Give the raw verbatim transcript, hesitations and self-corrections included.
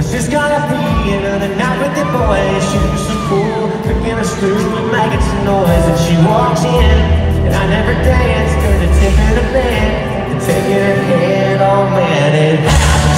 It's just gonna be another night with the boys, shooting some pool, picking a stool and making some noise. And she walks in, and I never dance, cause it's tip in the band, and taking her head, oh man, it happens.